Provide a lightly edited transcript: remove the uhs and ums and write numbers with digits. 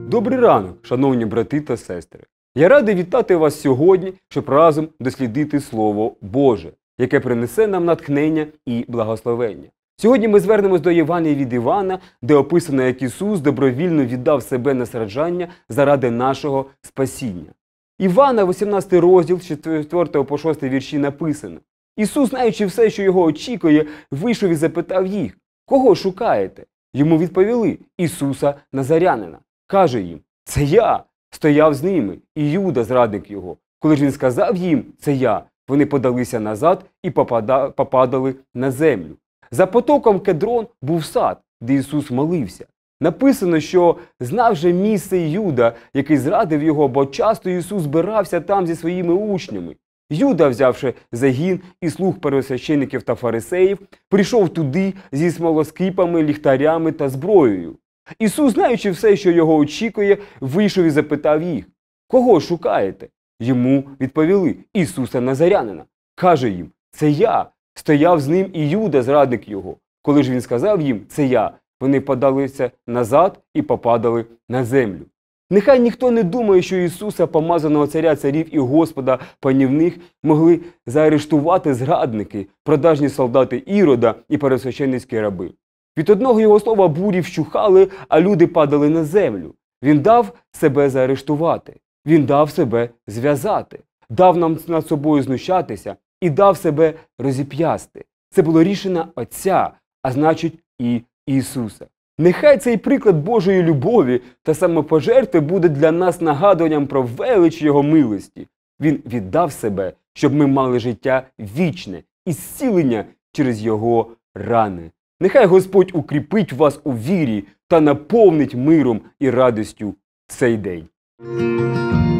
Добрий ранок, шановні брати та сестри. Я радий вітати вас сьогодні, щоб разом дослідити Слово Боже, яке принесе нам натхнення і благословення. Сьогодні ми звернемось до Євангелія від Івана, де описано, як Ісус добровільно віддав себе на страждання заради нашого спасіння. Івана, 18 розділ, з 4 по 6 вірші написано: Ісус, знаючи все, що його очікує, вийшов і запитав їх: «Кого шукаєте?» Йому відповіли: «Ісуса Назарянина». Каже їм: «Це я». Стояв з ними і Юда, зрадник його. Коли ж він сказав їм: «Це я», вони подалися назад і попадали на землю. За потоком Кедрон був сад, де Ісус молився. Написано, що знав же місце Юда, який зрадив його, бо часто Ісус збирався там зі своїми учнями. Юда, взявши загін і слуг первосвящеників та фарисеїв, прийшов туди зі смолоскипами, ліхтарями та зброєю. Ісус, знаючи все, що його очікує, вийшов і запитав їх: «Кого шукаєте?» Йому відповіли: «Ісуса Назарянина». Каже їм: «Це я». Стояв з ним і Юда, зрадник його. Коли ж він сказав їм: «Це я», вони подалися назад і попадали на землю. Нехай ніхто не думає, що Ісуса, помазаного царя царів і Господа панівних, могли заарештувати зрадники, продажні солдати Ірода і первосвященницькі раби. Від одного його слова бурі вщухали, а люди падали на землю. Він дав себе заарештувати, він дав себе зв'язати, дав нам над собою знущатися і дав себе розіп'ясти. Це було рішення Отця, а значить і Ісуса. Нехай цей приклад Божої любові та самопожертви буде для нас нагадуванням про велич Його милості. Він віддав себе, щоб ми мали життя вічне і зцілення через Його рани. Нехай Господь укріпить вас у вірі та наповнить миром і радістю цей день.